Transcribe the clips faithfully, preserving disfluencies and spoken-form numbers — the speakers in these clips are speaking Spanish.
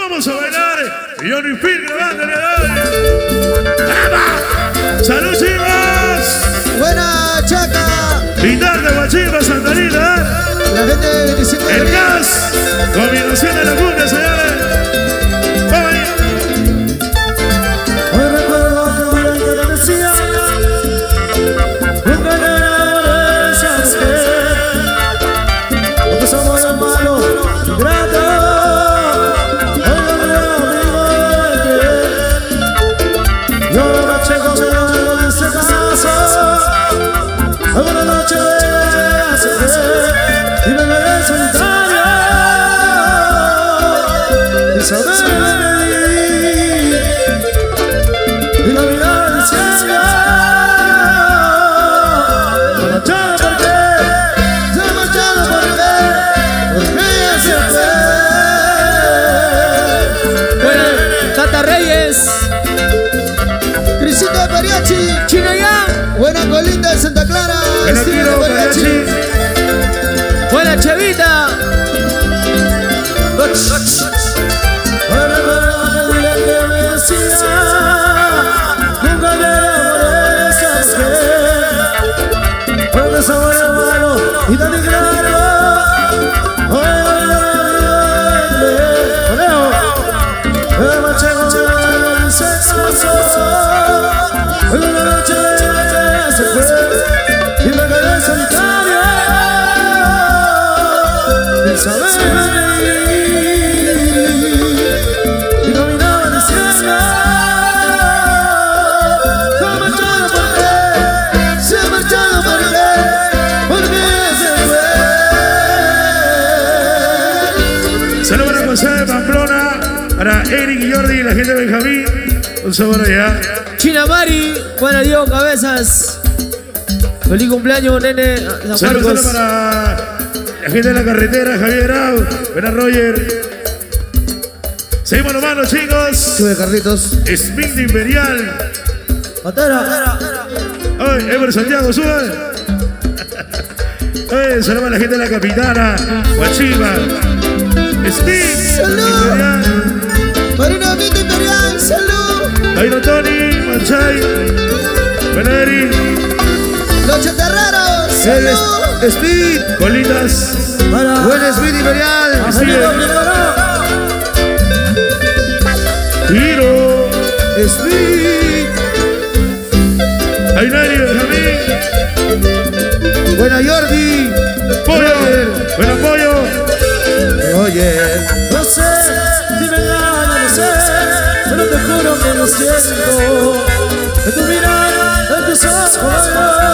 Vamos a bailar. Johnny Phil grabándole hoy. ¡Vamos! ¡Salud, chicos! Buena chaca. Pintar de Guachipa, Santanita. La gente de veinticinco de El gas. Combinación de la cumbia, señores. Vamos ahí. Hoy recuerdo que una vez te decía, nunca te enamores a usted, porque somos los malos, ingratos. Hoy no me amigo de ti. Yo la noche conmigo en ese caso. Alguna noche me hace ver y me veré solitario. Y saber y la mirada diciendo, se ha marchado porque, se ha marchado porque, porque ella se fue. Buena, Tata Reyes, Crisito de Mariachi, Chino Yang, buena Colinda de Santa Clara, Buena Steve de Kiro, Mariachi. Mariachi. buena Chevita. Hoy recuerdo que dile que me decía, nunca te enamores a usted, porque somos hermanos y tan ingratos. Hoy no me olvides, me marché con el sexo. Hoy una noche se fue y me quedé solitario, sin saber. Y caminaba diciendo, se ha marchado porque, se ha marchado porque, porque se fue. Saludos para José de Pamplona, para Eric y Jordi y la gente de Benjamín. Un saludo allá. China Mari, buena Diego Cabezas. Feliz cumpleaños, nene. San Saludos Marcos. para la gente de la carretera, Javier Grau, buena Roger. Seguimos los manos, chicos. Sube Carlitos. Smith Imperial. Patera. Ay, Ever Santiago, sube. Ay, saludos a la gente de la capitana, Guachipa. Smith Salud. Imperial. Marina Vita Imperial, salud. Jairo Tony, Manchay. Buena Eri. Los chatarreros, salud. Speed, Colitas. buen Speed Imperial. Tiro. Speed, Ainari Benjamín. buena Jordi. Pollo. Buena Pollo. Oye, No sé, si me gana, no sé, pero te juro que lo siento. En tu mirada, en tus ojos,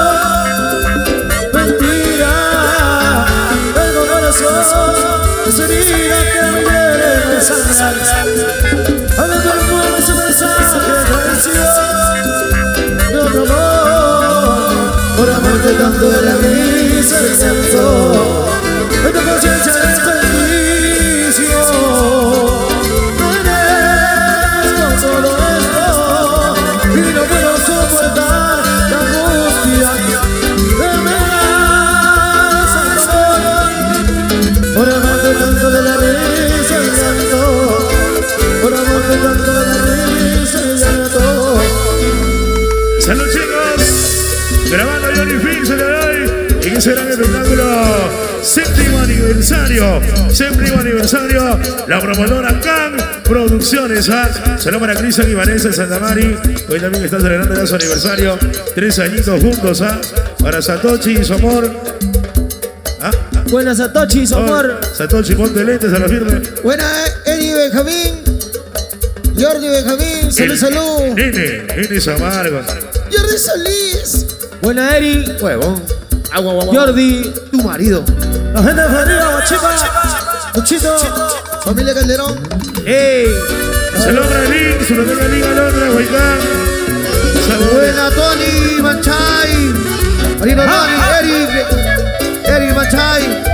mentira, tengo corazón, es herida que me hiere de sangrar. Habla tu alma, ese mensaje de traición, de otro amor, por amarte tanto de la risa y siento, en tu conciencia es juicio. No eres con solo esto y no puedo soportar la angustia de me das amor. Por amarte tanto de la risa y llanto, por amarte tanto de la risa y llanto. Salud, chicos. Grabando Johnny Phil, se le doy. Y que será el espectáculo. Séptimo aniversario. Séptimo aniversario. La promotora Can Producciones. ¿Ah? Saludos para Cristian y Vanessa de Santa Mari. Hoy también está celebrando ya su aniversario. Tres añitos juntos. ¿Ah? Para Satoshi y su amor. ¿Ah? Buena Satoshi, su amor. Oh, Satoshi, ponte lentes a la firme. Buena Eri Benjamín, Jordi Benjamín, salud, El salud. Nene, Nene Samargos. Jordi Solís. Buena Eri, huevón. Agua, agua, agua. Jordi. Tu marido. La gente de Florida, Guachipa, Luchito, familia Calderón. Ey, Saludos para Link, su local Liga Londra, Huaycán. Saludos. Buena Tony Manchay. Marino Tony, Eric. Eric Manchay.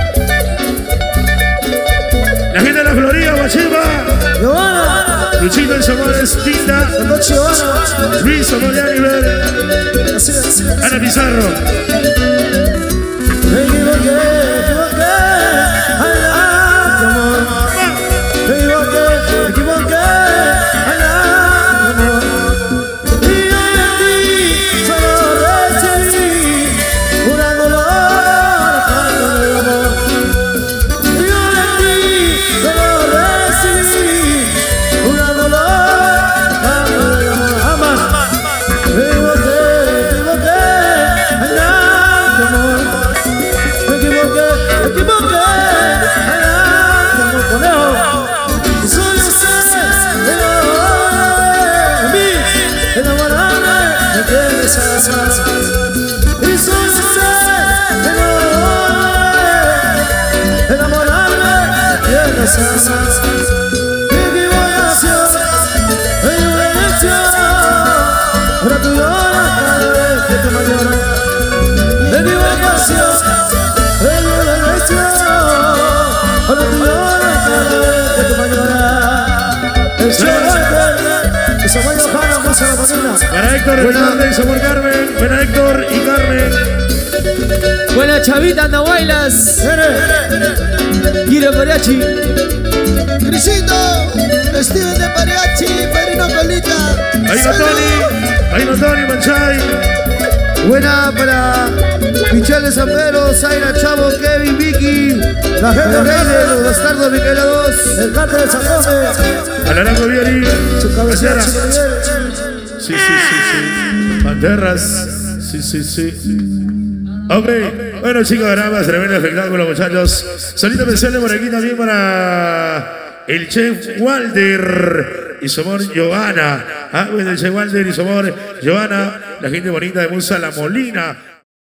La gente de la Florida, Guachipa. Giovanna, Luchito en Somales, Tinta. Noche Giovanna. Luis Somaliani, Ver. Así, así, así. Ana Pizarro. Me equivoqué, me equivoqué. Ay, ay, amor. Me equivoqué, me equivoqué. casas. Y solo sé enamorarme de casas. Mi equivocación, mi violencia, ahora tú lloras cada vez que te mañana. Mi equivocación, mi violencia, ahora tú lloras cada vez que te mañana. El cielo es Samuel Ojana, Musa la Manina. Para Héctor Hernández, amor Carmen. Para Héctor y Carmen. Buena Chavita, Andahuaylas. Quiero mariachi. Crisito, Steven de Mariachi, Perino Colita. Ahí va Tony. Ahí va Tony Manchay. Buena para Michelle Zambero, Zaira Chavo, Kevin, Vicky, la gente de los bastardos, Micaela dos, El gato de San José. Alarango Vieri. Su cabecera. Sí, sí, sí, sí. Panterras. Sí, sí, sí. Ok. Bueno, chicos, dramas, tremendo espectáculo, muchachos. Solito mencionle por aquí también para el chef Walter y su amor Giovanna. Ah, bueno, el chef Walter y su amor Giovanna. La gente bonita de Musa La Molina.